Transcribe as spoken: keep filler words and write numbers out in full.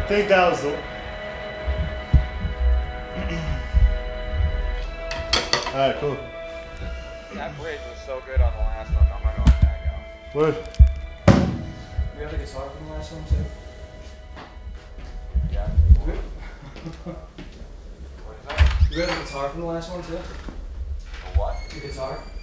think that was the. Alright, cool. That bridge was so good on the last one. I'm gonna let that go. What? We have the guitar from the last one too? Yeah. We, What is that? we have the guitar from the last one too? The what? The guitar?